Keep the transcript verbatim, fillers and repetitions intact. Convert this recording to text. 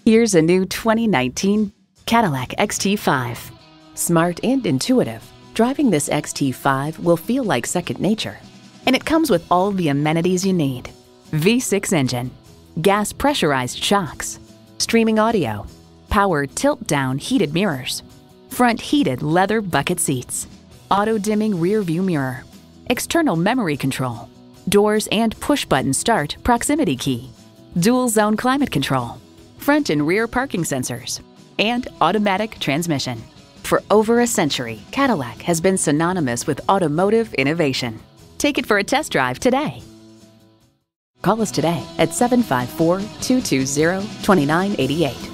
Here's a new twenty nineteen Cadillac X T five. Smart and intuitive, driving this X T five will feel like second nature. And it comes with all the amenities you need. V six engine, gas pressurized shocks, streaming audio, power tilt-down heated mirrors, front heated leather bucket seats, auto-dimming rear view mirror, external memory control, doors and push-button start proximity key, dual zone climate control, front and rear parking sensors, and automatic transmission. For over a century, Cadillac has been synonymous with automotive innovation. Take it for a test drive today. Call us today at seven five four, two two zero, two nine eight eight.